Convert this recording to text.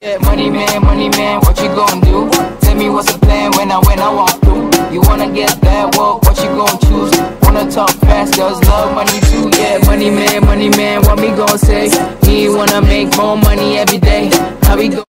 Money man, what you gon' do? Tell me what's the plan when I walk through. You wanna get that walk, what you gon' choose? Wanna talk fast, girls love money too. Yeah, money man, what me gon' say? Me wanna make more money every day. How we go?